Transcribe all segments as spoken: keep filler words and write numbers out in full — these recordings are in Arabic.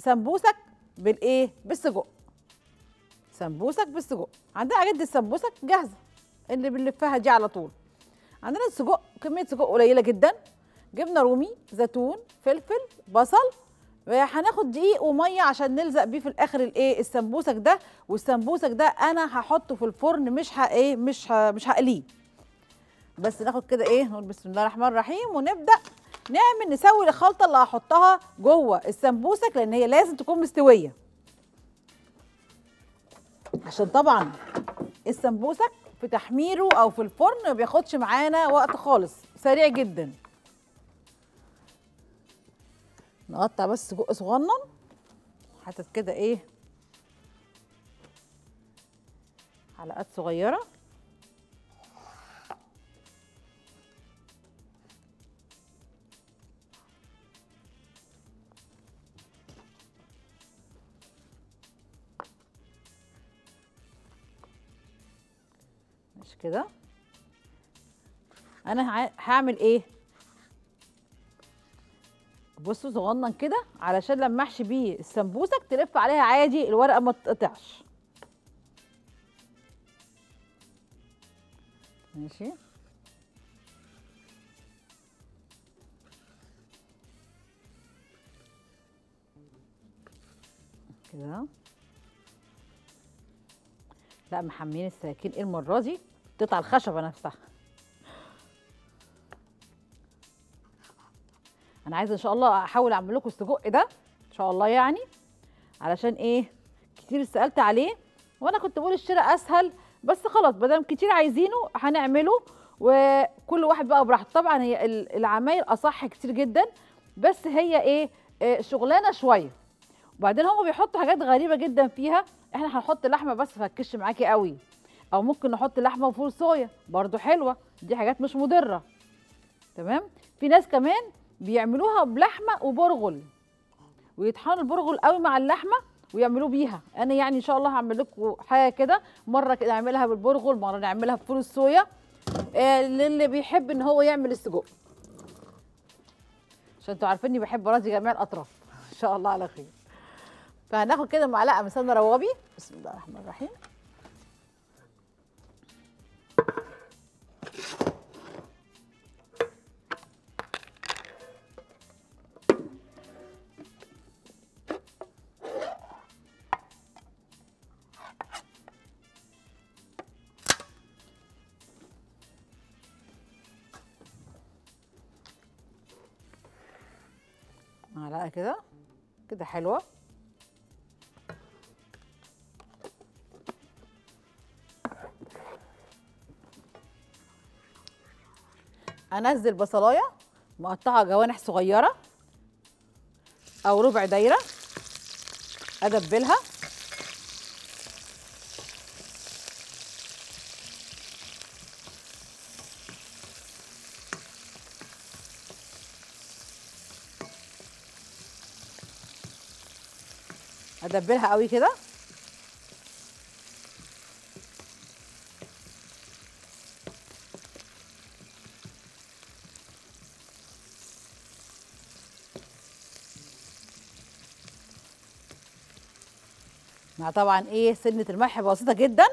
سمبوسك بالايه؟ بالسجق. سمبوسك بالسجق. عندنا عجينه السمبوسك جاهزه اللي بنلفها دي على طول. عندنا السجق، كميه سجق قليله جدا، جبنه رومي، زيتون، فلفل، بصل. هناخد دقيق وميه عشان نلزق بيه في الاخر الايه؟ السمبوسك ده. والسمبوسك ده انا هحطه في الفرن، مش ه ايه مش ه مش هقليه. بس ناخد كده ايه، نقول بسم الله الرحمن الرحيم ونبدا نعمل نسوي الخلطه اللي هحطها جوه السمبوسك، لان هي لازم تكون مستويه. عشان طبعا السمبوسك في تحميره او في الفرن ما بياخدش معانا وقت خالص، سريع جدا. نقطع بس سجق صغنن حتت كده ايه، حلقات صغيره. مش كده؟ انا هعمل ايه؟ بصوا صغنن كده علشان لما احشي بيه السمبوسك تلف عليها عادي، الورقه ما تتقطعش. ماشي كده. لا محملين السكاكين ايه المره دي؟ تقطع الخشبه نفسها. انا عايزه ان شاء الله احاول اعمل لكم السجق ده ان شاء الله، يعني علشان ايه كتير سالت عليه، وانا كنت بقول الشراء اسهل، بس خلاص ما دام كتير عايزينه هنعمله، وكل واحد بقى براحته. طبعا هي العمايل اصح كتير جدا، بس هي ايه, إيه شغلانه شويه. وبعدين هم بيحطوا حاجات غريبه جدا فيها. احنا هنحط لحمه بس فهتكش معاكي قوي، او ممكن نحط لحمه وفول صويا برضو حلوه، دي حاجات مش مضره. تمام. في ناس كمان بيعملوها بلحمه وبرغل، ويطحنوا البرغل قوي مع اللحمه ويعملوه بيها. انا يعني ان شاء الله هعمل لكم حاجه كده، مره كده نعملها بالبرغل، مره نعملها بفول الصويا، آه للي بيحب ان هو يعمل السجق، عشان انتوا عارفيني بحب راضي جميع الاطراف. ان شاء الله على خير. فهناخد كده معلقه من سمنه روابي. بسم الله الرحمن الرحيم. معلقه كده كده حلوه. انزل بصلايه مقطعه جوانح صغيره او ربع دايره، ادبلها. ادبلها قوي كده. مع طبعا ايه سنه الملح بسيطه جدا،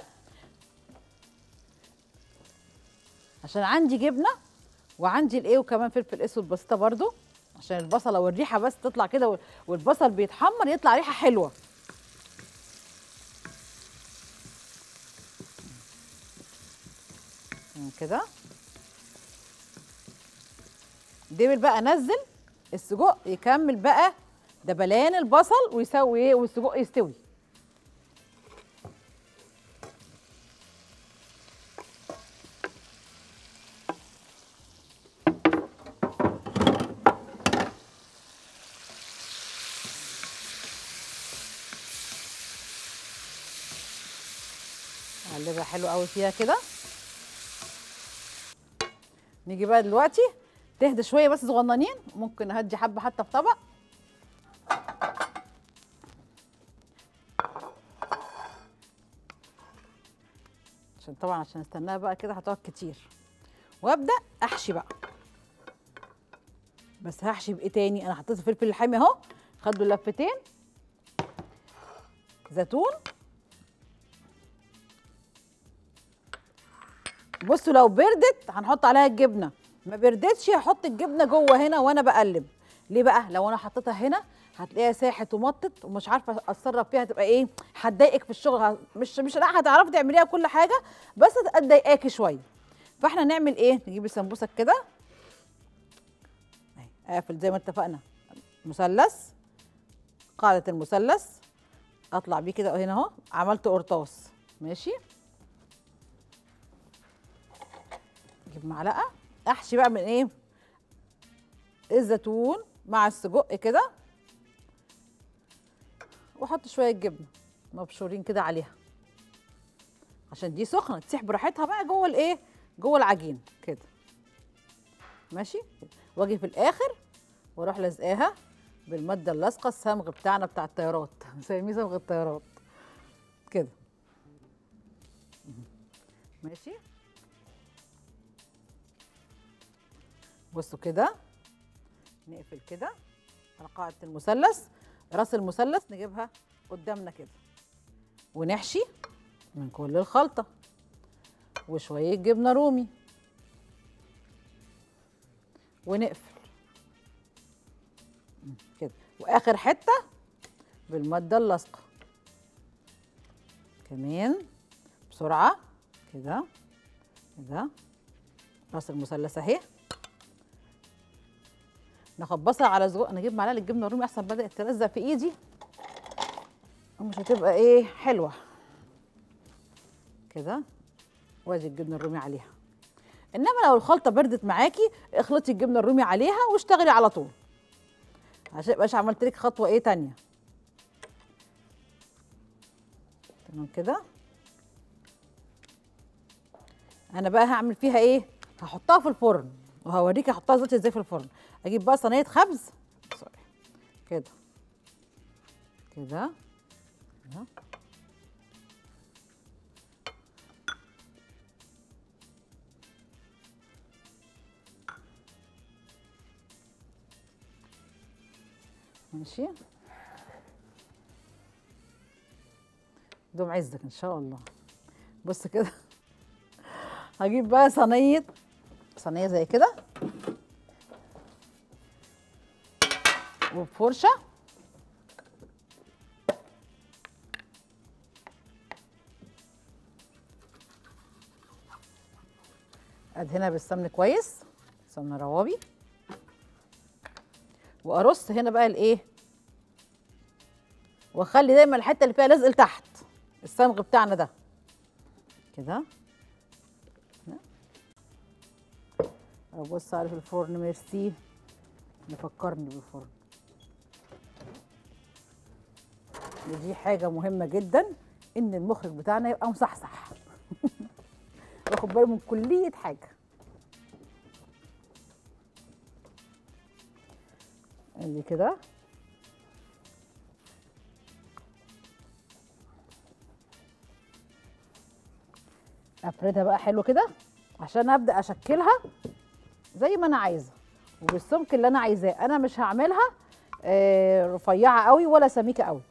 عشان عندي جبنه وعندي الايه وكمان فلفل اسود بسيطه برضو، عشان البصله والريحه بس تطلع كده، والبصل بيتحمر يطلع ريحه حلوه. كده دبل بقى، انزل السجق يكمل بقى دبلان البصل ويسوي ايه والسجق يستوي. اقلبها حلو قوي فيها كده. نيجي بقى دلوقتي تهدى شويه بس صغننين، ممكن نهدي حبه حتى في طبق. عشان طبعا عشان استناها بقى كده هتقعد كتير. وابدا احشي بقى، بس هحشي بايه تاني؟ انا حطيت الفلفل الحامي اهو، خدوا لفتين زيتون. بصوا لو بردت هنحط عليها الجبنه، ما بردتش هحط الجبنه جوه هنا وانا بقلب. ليه بقى؟ لو انا حطيتها هنا هتلاقيها ساحت ومطت ومش عارفه اتصرف فيها، هتبقى ايه، هتضايقك في الشغل. ه- مش مش لا هتعرفي تعمليها كل حاجه، بس هتضايقاكي شويه. فاحنا نعمل ايه؟ نجيب السمبوسك كده اهي، اقفل زي ما اتفقنا مثلث، قاعده المثلث، اطلع بيه كده هنا اهو، عملت قرطاس ماشي. اجيب معلقه احشي بقى من ايه، الزيتون مع السجق كده، واحط شويه جبنه مبشورين كده عليها عشان دي سخنه تسيح براحتها بقى جوه الايه، جوه العجين كده ماشي. واجي في الاخر واروح لازقاها بالماده اللاصقه، الصمغ بتاعنا بتاع الطيارات مسميه صمغ الطيارات كده ماشي. بصوا كده، نقفل كده على قاعده المثلث، راس المثلث نجيبها قدامنا كده، ونحشي من كل الخلطه وشويه جبنه رومي، ونقفل كده. واخر حته بالماده اللاصقه كمان بسرعه كده كده. راس المثلث اهي، ناخد بصل على سجق، نجيب معلقه الجبنه الرومي احسن، بدات تلزق في ايدي ومش هتبقى ايه حلوه كده. وادي الجبنه الرومي عليها. انما لو الخلطه بردت معاكي اخلطي الجبنه الرومي عليها واشتغلي على طول، عشان مبقاش عملت لك خطوه ايه تانيه. تمام كده. انا بقى هعمل فيها ايه، هحطها في الفرن وهوريكي احطها دلوقتي ازاي في الفرن. اجيب بقى صينيه خبز سوري كده كده كده. ماشي، دوم عزك ان شاء الله. بص كده هجيب بقى صينيه صينيه زي كده وبفرشه، ادهنها بالسمن كويس، سمنه روابي، وارص هنا بقى الايه، واخلي دايما الحته اللي فيها لزق لتحت، الصمغ بتاعنا ده كده. ابص على في الفرن، ميرسي نفكرني بالفرن. ودي حاجه مهمه جدا، ان المخرج بتاعنا يبقى مصحصح واخد باله من كليه حاجه. ادي كده افردها بقى حلو كده عشان ابدا اشكلها زي ما انا عايزه وبالسمك اللي انا عايزاه. انا مش هعملها آه، رفيعه قوي ولا سميكه قوي،